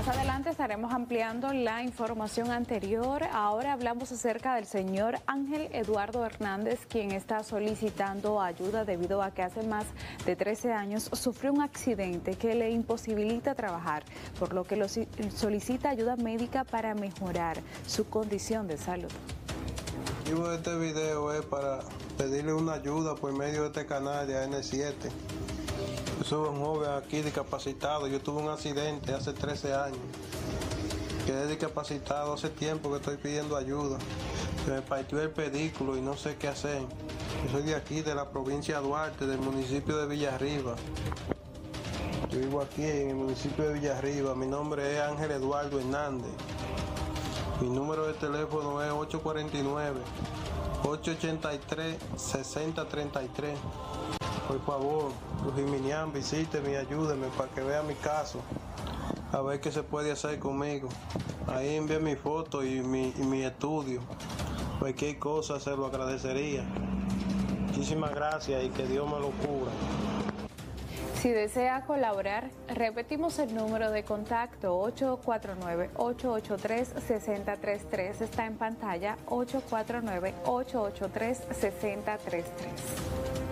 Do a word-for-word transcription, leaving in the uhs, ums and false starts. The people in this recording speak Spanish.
Más adelante estaremos ampliando la información anterior. Ahora hablamos acerca del señor Ángel Eduardo Hernández, quien está solicitando ayuda debido a que hace más de trece años sufrió un accidente que le imposibilita trabajar, por lo que lo solicita ayuda médica para mejorar su condición de salud. Yo este video es para pedirle una ayuda por medio de este canal de A N siete. Yo soy un joven aquí discapacitado. Yo tuve un accidente hace trece años. Quedé discapacitado hace tiempo que estoy pidiendo ayuda. Se me partió el pedículo y no sé qué hacer. Yo soy de aquí, de la provincia de Duarte, del municipio de Villarriba. Yo vivo aquí en el municipio de Villarriba. Mi nombre es Ángel Eduardo Hernández. Mi número de teléfono es ocho cuatro nueve, ocho ocho tres, seis cero tres tres. Por favor, los Jiminián, visíteme y ayúdenme para que vean mi caso, a ver qué se puede hacer conmigo. Ahí envié mi foto y mi, y mi estudio. Cualquier cosa se lo agradecería. Muchísimas gracias y que Dios me lo cubra. Si desea colaborar, repetimos el número de contacto ocho cuatro nueve, ocho ocho tres, seis cero tres tres. Está en pantalla ocho cuatro nueve, ocho ocho tres, seis cero tres tres.